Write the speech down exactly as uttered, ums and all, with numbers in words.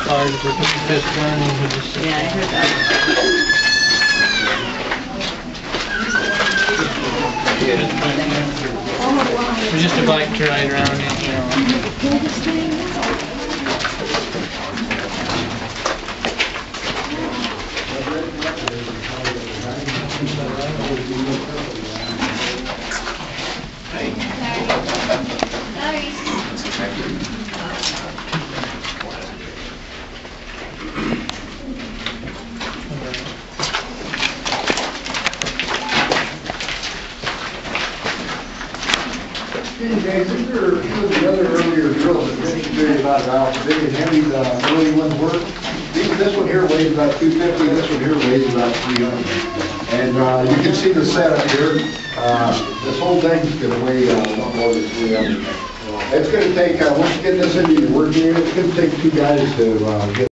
cars were put the fifth one and he just... Yeah, I heard that. It was just a bike to ride around in, you know. Hey guys, these are some of the other earlier drills that Mitch told about how big and heavy the early ones were. These, this one here weighs about two fifty, this one here weighs about three hundred. And uh, you can see the setup here. Uh, this whole thing's going to weigh uh, a lot more than three hundred. It's going to take, uh, once you get this into your working area, it's going to take two guys to uh, get